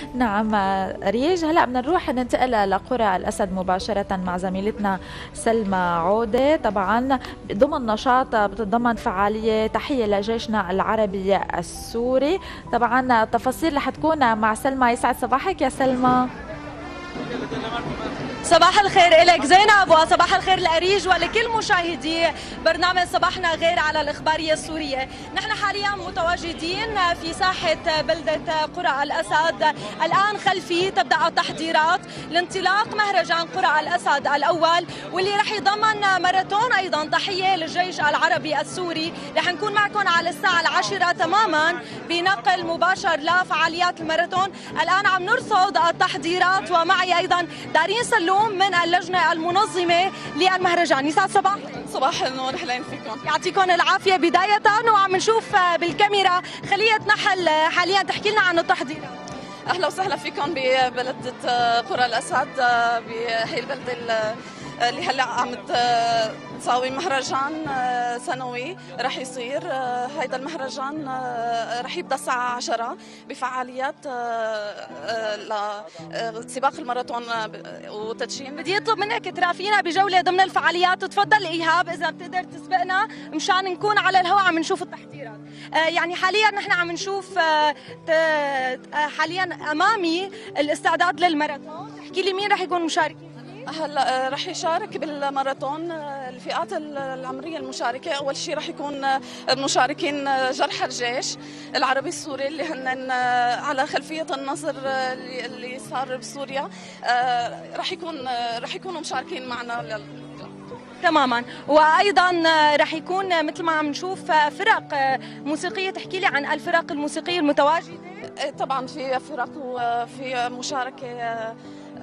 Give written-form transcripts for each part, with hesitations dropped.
نعم ريج، هلا بدنا نروح ننتقل لقرى الأسد مباشرة مع زميلتنا سلمى عودة. طبعا ضمن نشاط بتتضمن فعالية تحية لجيشنا العربي السوري. طبعا التفاصيل رح تكون مع سلمى. يسعد صباحك يا سلمى. صباح الخير لك زينب، وصباح الخير لأريج ولكل مشاهدي برنامج صباحنا غير على الإخبارية السورية. نحن حاليا متواجدين في ساحة بلدة قرى الأسد. الآن خلفي تبدأ التحضيرات لانطلاق مهرجان قرى الأسد الأول، واللي رح يضمن ماراثون أيضا تحية للجيش العربي السوري. رح نكون معكم على الساعة 10 تماما بنقل مباشر لفعاليات الماراثون. الآن عم نرصد التحضيرات، ومعي أيضا دارين سلوم من اللجنة المنظمة للمهرجان. يسعد صباح. صباح النور، اهلين فيكم. يعطيكم العافية. بداية وعم نشوف بالكاميرا خلية نحل حاليا، تحكي لنا عن التحضيرات. اهلا وسهلا فيكم ببلدة قرى الأسد، بهي البلدة اللي هلا عم تساوي مهرجان سنوي رح يصير. هيدا المهرجان رح يبدا الساعة 10 بفعاليات لسباق الماراثون وتدشين. بدي اطلب منك ترافينا بجولة ضمن الفعاليات. تفضل إيهاب إذا بتقدر تسبقنا مشان نكون على الهواء عم نشوف التحضيرات. يعني حاليا نحن عم نشوف حاليا أمامي الاستعداد للماراثون. احكي لي مين رح يكون مشارك؟ هلا رح يشارك بالماراثون الفئات العمريه المشاركه. اول شيء رح يكون مشاركين جرحى الجيش العربي السوري اللي هن على خلفيه النصر اللي صار بسوريا. رح يكونوا مشاركين معنا تماما. وايضا رح يكون مثل ما عم نشوف فرق موسيقيه. تحكي لي عن الفرق الموسيقيه المتواجده. طبعا في فرق وفي مشاركه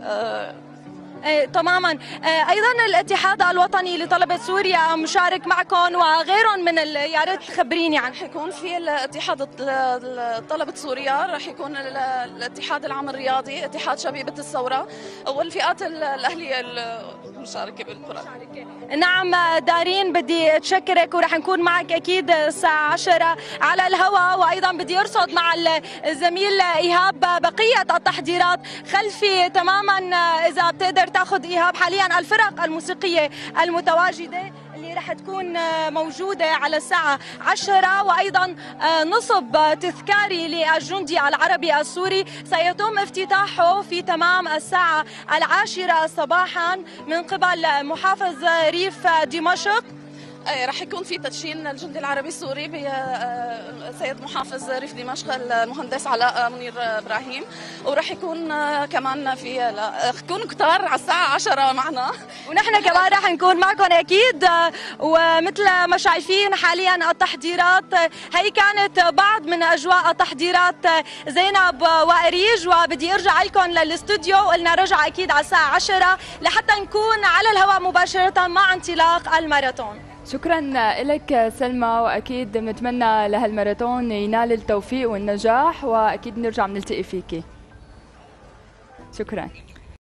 تماما. ايضا الاتحاد الوطني لطلبه سوريا مشارك معكم وغيرهم من يا ريت تخبريني عن. رح يكون في الاتحاد طلبه سوريا، رح يكون الاتحاد العام الرياضي، اتحاد شبيبه الثوره، والفئات الاهليه المشاركه بالقرى. نعم دارين، بدي اتشكرك ورح نكون معك اكيد الساعه 10 على الهواء. وايضا بدي ارصد مع الزميل ايهاب بقيه التحضيرات خلفي تماما. اذا بتقدر تاخذ ايهاب حاليا الفرق الموسيقيه المتواجده اللي رح تكون موجوده على الساعه 10. وايضا نصب تذكاري للجندي العربي السوري سيتم افتتاحه في تمام الساعه 10 صباحا من قبل محافظ ريف دمشق. رح يكون في تدشين الجندي العربي السوري بسيد محافظ ريف دمشق المهندس علاء منير ابراهيم. ورح يكون كمان في كونوا كتار على الساعه 10 معنا، ونحن كمان رح نكون معكم اكيد. ومثل ما شايفين حاليا التحضيرات هي كانت بعض من اجواء التحضيرات زينب واريج. وبدي ارجع لكم للاستوديو، قلنا رجع اكيد على الساعه 10 لحتى نكون على الهواء مباشره مع انطلاق الماراثون. شكرا لك سلمى، واكيد بنتمنى لهالماراثون ينال التوفيق والنجاح، واكيد نرجع بنلتقي فيكي. شكرا.